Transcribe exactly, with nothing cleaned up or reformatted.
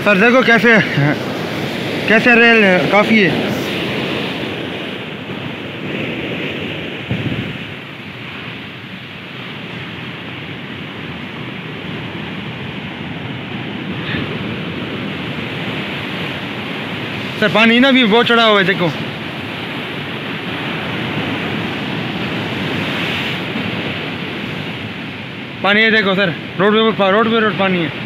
Sir देखो कैसे कैसे रेल काफ़ी है। सर पानी ना भी बहुत चढ़ा हुआ है, देखो पानी है, देखो सर रोड पे रोड पे रोड पानी है।